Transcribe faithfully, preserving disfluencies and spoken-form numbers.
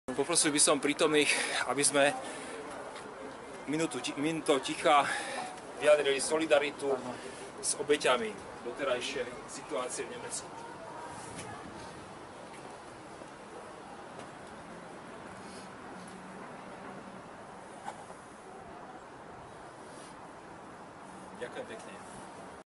Poprosil by som prítomných, aby sme minútu, minútou ticha vyjadrili solidaritu s obeťami doterajšej situácie v Nemecku. Ďakujem pekne.